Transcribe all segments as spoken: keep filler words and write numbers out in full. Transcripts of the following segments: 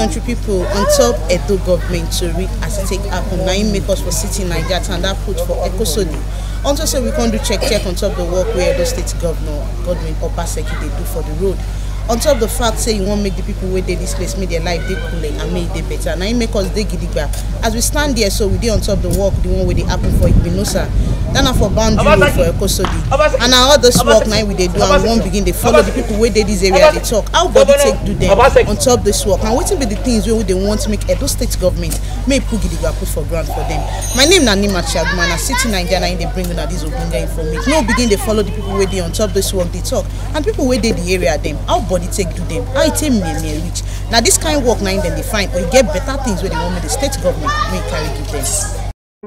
country people on top Edo government to read as it take happen. Now you make us for city Nigeria and that put for Ekosodin. Also so we can do check check on top the work where Edo State Governor Godwin Obaseki they do for the road. On top of the fact say you won't make the people where they this place make their life they cool and make they better. Now you make us they gidigba. As we stand there, so we did on top of the work, the one where they happen for Ibinosa. Then for boundary road for Ekosodin. And now all this work now we they do and won't begin they follow the people where they this area they talk. How body take do them on top of this work. And what will be the things where they want to make Edo State government may put gidigba put for grant for them. My name na Nima Chagman, city Nigeria they bring out this Ogunga information. No begin they follow the people where they on top of this work they talk. And people where they the area them. How body take do them. How it take me me reach. Now this kind of work now then they find or get better things where they want me the state government may carry give them.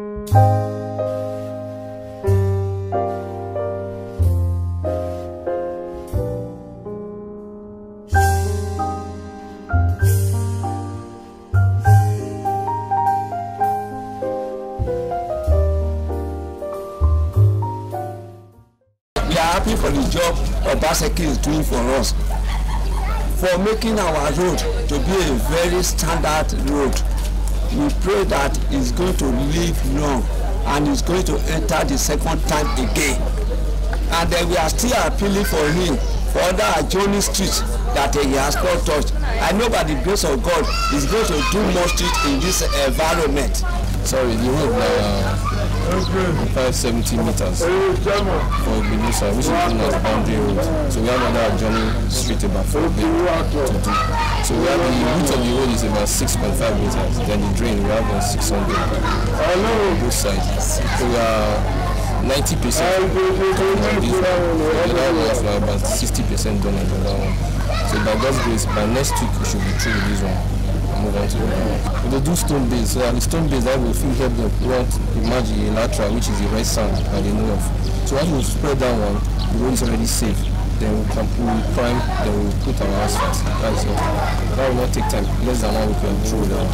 We are happy for the job Obaseki is doing for us, for making our road to be a very standard road. We pray that it's going to live long and it's going to enter the second time again. And then we are still appealing for him for other adjoining streets that he has not touched. I know by the grace of God he's going to do more streets in this environment. Sorry, the road now uh, five seventy meters for Benin, which is known as boundary road. So we have another adjoining street about four to do. So we have the width of the road is about six point five meters. Then the drain we have uh, six hundred on both sides. So we are ninety percent on this one. The other one is about sixty percent done on the other one. So by God's grace, by next week we should be through with this one. Move on to the one. They do stone base, so the stone base that will feel help them plant the Maji lateral, which is the red sand that they know of. So as we spread that one, the road is already safe. Then we can we will prime, then we will put our asphalt. That's all. That will not take time. Less than one we can throw down.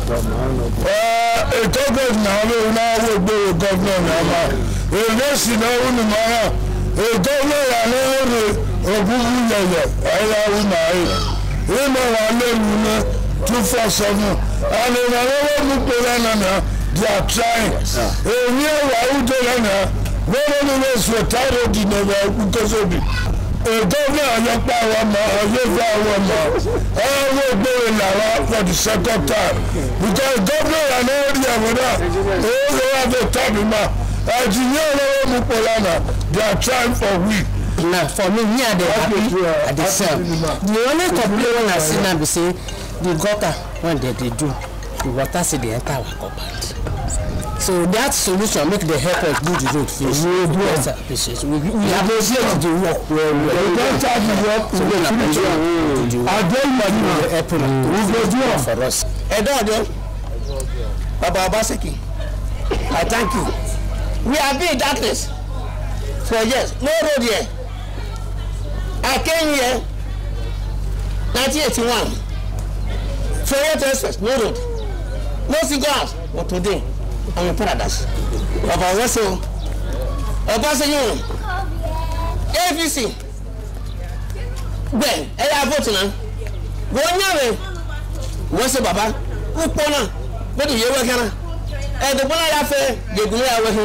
Uh, a government now will now will be a government now. A nation now will now. A government now will a building there. I will now. We know one name. Two four seven, and in another look now, they are trying. A real Waudana, nobody knows what title did never because of it. A governor and your power, your power, I will go in Lara for the second time. Because governor and all the other, they have the time. As you know, they are trying for we. Now, for me, here they are happy at the same. The only complaint I see now is say the gutter when they, they do, the water see the entire compound. So that solution make the help us do the road first. We do it. We we appreciate the work. We don't charge the work. So we appreciate the work. I don't know the help. We will do it for us. Edo, Baba Obaseki, I thank you. We have been in darkness for years. No road here. I came here nineteen eighty-one. Fayette Express, no road. No single house. But today, I'm in paradise. Baba Obaseki, Obaseki, A P C. Ben, I have voted now. Go on, what's the Baba? Who pona? What do you work on? And the one I have, they go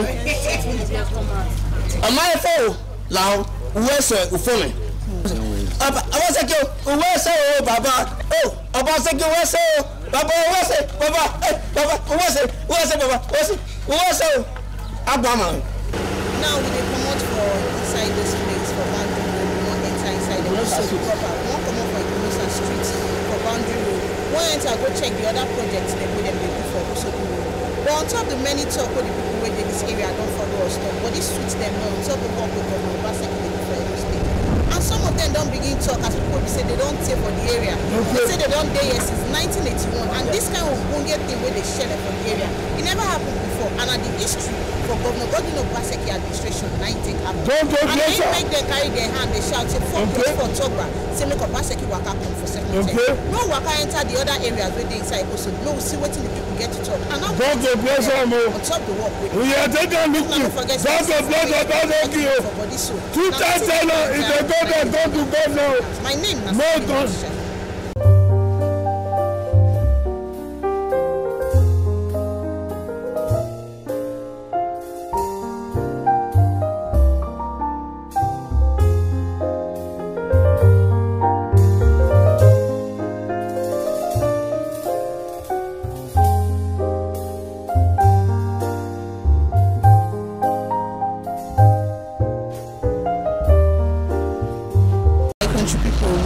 away. Am I a fool? Now, where's the phone? Obaseki, where's the Baba? Oh, Obaseki, where's the Baba? Where's the Baba? Baba, where's the where's the Baba? Where's the where's the Abama? Now we dey come out for inside this place for boundary road. We want enter inside the Ekosodin proper. We want come out for Ekosodin street for boundary road. We want enter go check the other projects they put them they do for Ekosodin road. But on top of the many talk with the people where they this area don't follow us talk, but this suits them now. On top of what we Governor Obaseki they do for Edo State. And some of them don't begin talk as people say they don't take for the area. Okay. They say they don't dey here since nineteen eighty-one, and this kind of bunge thing where they share from the area, it never happened before. And at the history for Governor Godwin Obaseki administration, nine take happen. And they make them carry their hand, they shout, say for okay. for Togra, say make Obaseki waka come for second okay. time. No waka enter the other areas where they inside Ekosodin. No, we see what the people get to talk. And now on top the work with we are taking a look. That's a blood of Obaseki. Two times is a God that don't do God now. My name is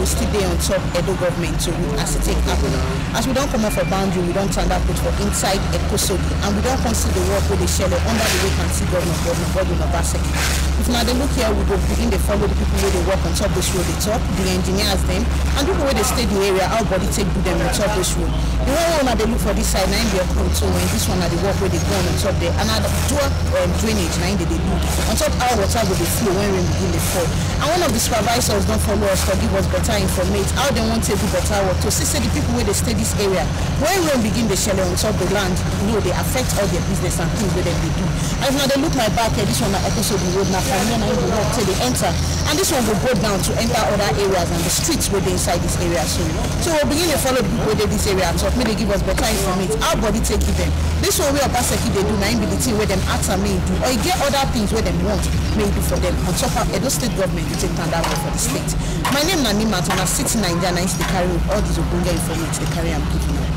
we still dey on top Edo government to as it take happen. As we don't come off a boundary, we don't turn that put for inside Ekosodin, and we don't consider the work with the shell under the vacancy governor, Governor Godwin Obaseki. If now they look here, we go begin to follow the people where they work on top this road, they talk, the engineers them, and people where they stay the area, how body take do them on top this road. The one when they look for this side, now they are so when this one are the work where they go on top there, and I do um, drainage, now they, they do. On top how water will they flow when we begin to fall. And one of the supervisors don't follow us to give us better information, how they want to do better work. To see, say the people where they stay this area, when we begin the shell on top the land, you know, they affect all their business and things where they do. And if now they look my back here, this one at Ekosodin Road, now from here now they walk till they enter. And this one will go down to enter other areas and the streets where they inside this area. So, so we'll begin to follow the people where they this area and talk, may they give us better information. Our body take it them. This one where Obaseki they do, now be the thing where them answer may do, or you get other things where them want may do for them. On top of Edo State government, you take that way for the state. My name is Nima, and I sit in Nigeria, and I used to carry all these Obunga information, they carry and giving up.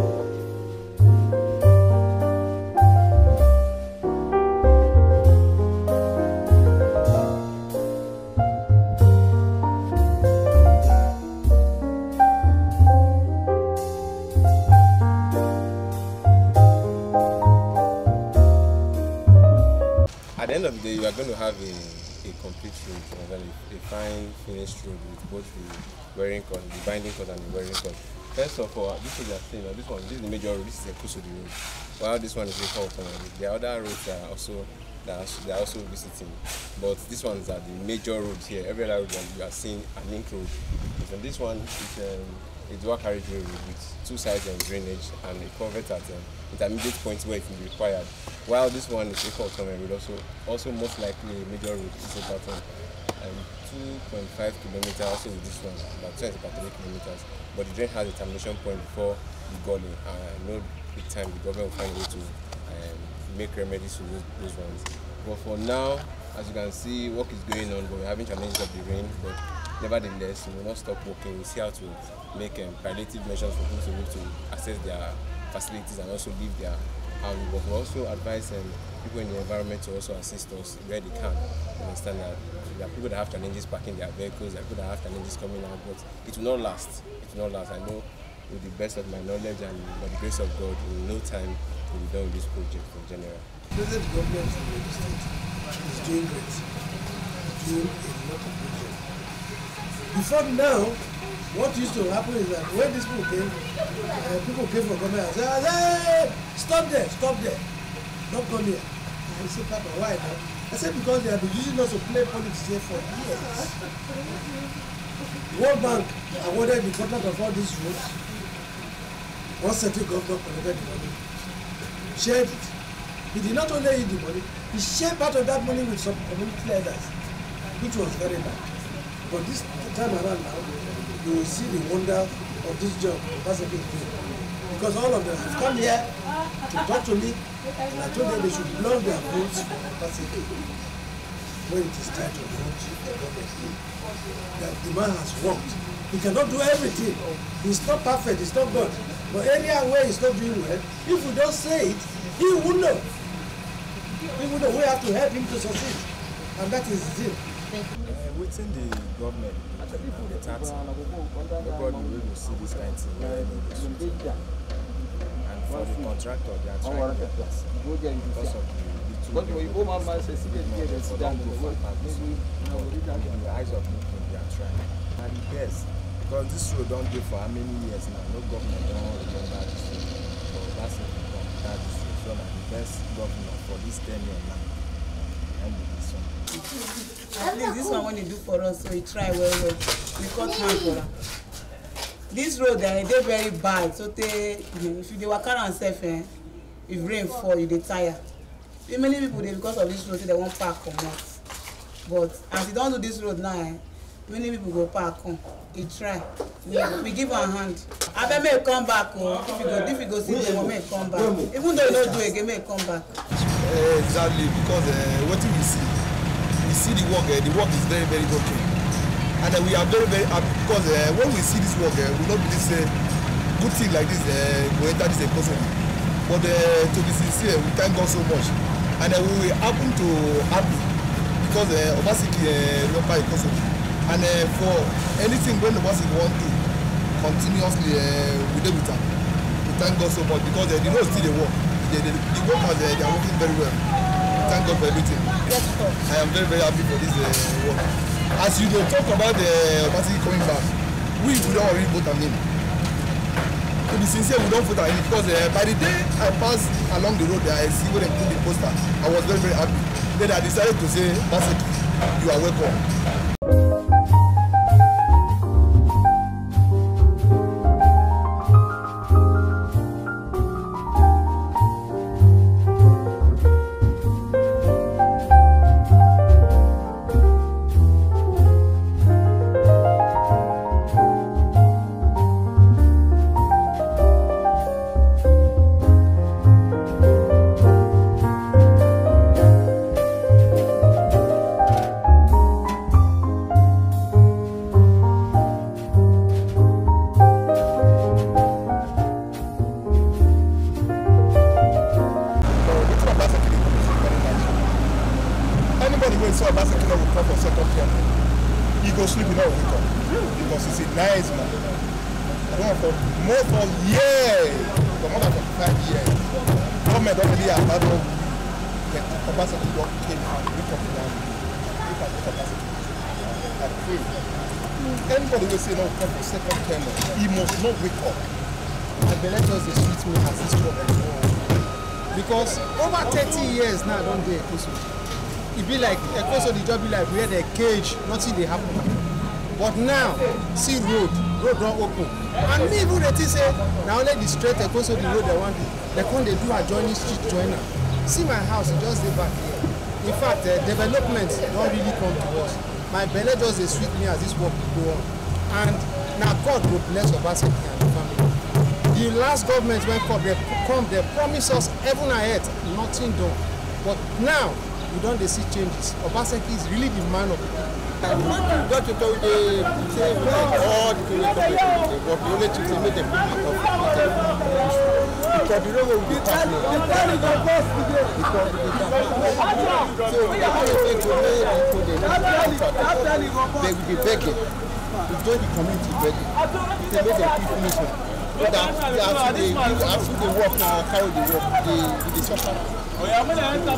At the end of the day, you are going to have a, a complete road, a, a fine finished road with both the wearing cord, the binding cord and the wearing cord. First of all, this is the thing, this one, this is the major road, this is Ekosodin Road. While this one is Ekosodin Road, the other roads are also that they are also visiting, but this one is at the major road here. Every other road you are seeing a link road. And this one is um, a dual carriageway road with two sides and drainage and a culvert at um, intermediate points where it will be required. While this one is Ekosodin Road, also also most likely a major road. It's about um, two point five kilometers. Also with this one, about two about three kilometers. But the drain has a termination point before the gully. And I know with time the government will find a way to um, make remedies to those, those ones. But for now, as you can see, work is going on, but we're having challenges of the rain. But nevertheless, we will not stop working. We see how to make um, palliative measures for people to be able to access their facilities and also leave their houses. But we also advise um, people in the environment to also assist us where they can. You understand that there are people that have challenges parking their vehicles, there are people that have challenges coming out, but it will not last. It will not last. I know with the best of my knowledge and by the grace of God, in no time we'll be done with this project in general. The present government in the state is doing great, doing a lot of projects. Before now, what used to happen is that when these people came, uh, people came from government and said, hey, stop there, stop there, don't come here. I said, Papa, why now? I said, because they have been using us to play politics here for years. World Bank awarded the contract of all these roads. One certain government collected the money, shared it. He did not only eat the money, he shared part of that money with some community leaders, which was very bad. But this time around now, you will see the wonder of this job Obaseki is doing. Because all of them have come here to talk to me, and I told them they should blow their votes for Obaseki. When it is time to vote, that the man has worked. He cannot do everything. He's not perfect, he's not good. But area where he's not doing well, if we don't say it, he will know. He will know. We have to help him to succeed. And that is it. Uh, within the government, the tax, nobody will see this kind of thing. And for the contractor, they are trying their best because of the little they don't go for practice. In the eyes of people, they are trying. And yes, because this road don't go for how many years now, no government don't remember this road. But that's it. That is one of the best governor for this tenure now. And this one. At least this one when they do for us, so we try well well. We cut hand for them. This road eh, they very bad. So they, if you dey waka around self, eh, if rain fall, you dey tire. Many people they because of this road they won't park come out. But as you don't do this road now, eh, many people go park come. He try. We, we give her a hand. I bet may come back. Oh, if you go, if you go see them, may come back. Even though you don't do it, they may come back. Uh, exactly, because uh, what we see, we see the work. Uh, the work is very, very okay, and uh, we are very, very happy because uh, when we see this work, uh, we not believe say good thing like this. Uh, we enter this Ekosodin, but uh, to be sincere, we thank God so much, and uh, we happen to happy because uh, Obaseki uh, remember Ekosodin. And uh, for anything when the person want to continuously uh, with them with them, we thank God so much because uh, the road still they work. The, the, the workers uh, they are working very well. We thank God for everything. Yes, I am very very happy for this uh, work. As you dey talk about the uh, Obaseki coming back, we we don already vote on him. To be sincere, we don't vote on him because uh, by the day I pass along the road there, I see where they put the poster. I was very very happy. Then I decided to say, Obaseki, you are welcome. So Obaseki will come for second term. He go sleep in our wake up because he's a nice man. I don't want for more for years, for more than forty-five years. Government don't really have that one. Obaseki don't came out, wake up now. Look at Obaseki. I pray. Anybody will say no come for second term, he must not wake up. I believe just the sweet me as this problem. Because over thirty years now I don't do Ekosodin. It be like Ekosodin job be like where they cage, nothing they happen. But now, see road, road don't open. And me even they say now only the straight Ekosodin road they want. They come they do adjoining street joiner. See my house, it just dey back here. In fact, uh, development don't really come to us. My belly just dey sweet me as this work go on. And now God will bless Obaseki and the family. The last government when come, they come, they promise us heaven and earth, nothing done. But now, we don't see changes. Obaseki is really the man of the people. I want to go to tell the say all the people but the only thing they make them people because the road will be happening. Because so we are going to make people they will be begging. We join the community begging. They make them people finish it. But after they after they work now, how they work, they they suffer. We thank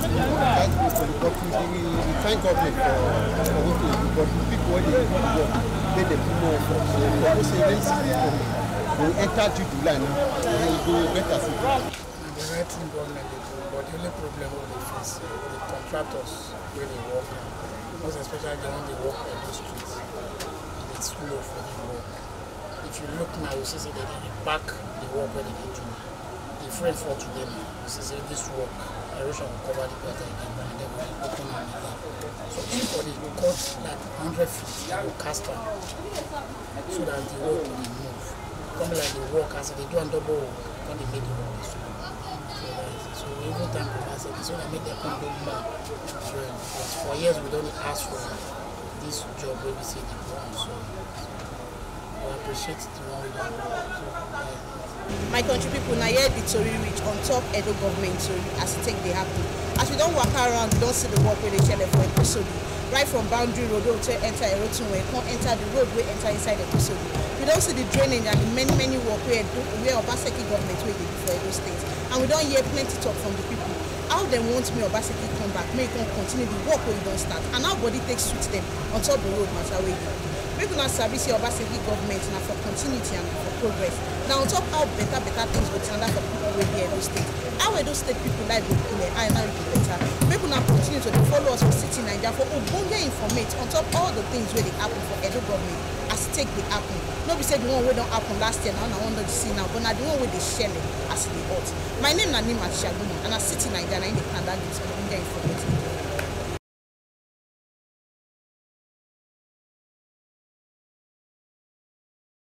God for what but people when they work, they they put more effort. So we say raise they will enter due to land, they will go better. The right thing government they do, but the only problem we they face the contractors where they work, most especially the one they work on the streets. It's slow for the work. If you look now, you see that they back the work where they do. The frame for today, you see this work. Erosion will cover the gutter again, and then we open on again. So anybody will cut like one hundred feet, they will cast on so that the road will move. Come like the work as they do on double work, when they make the road so so we even thank Obaseki so they make their come back. Because for years we don't ask for this job where we see the ground. So we appreciate the one we don't do. So, yeah. My country people now hear the Tori reach on top Edo government Tori as it take they happen. As we don't walk around, we don't see the work where they tell for Ekosodin. Right from boundary road, we will enter Erotun where you can't enter the road, we enter inside Ekosodin. We don't see the drainage and the many many work where where Obaseki government where they do for Edo State. And we don't hear plenty talk from the people. How they want me Obaseki come back, make them continue the work where you don't start. And how body takes switch them on top the road matter where you make una sabi say Obaseki government now for continuity and for progress. Now on top how better better things go turn out for people wey dey Edo State. How Edo State people like go clear, I now be better. Make una continue to follow us for City Naija for ogbonge informate on top all the things wey dey happen for Edo government as take dey happen. No be say the one wey don happen last year now na one don see now, but na the one wey dey shele as e dey hot. My name na Nima Shagumo and na City Naija na im dey handle this ogbonge informate.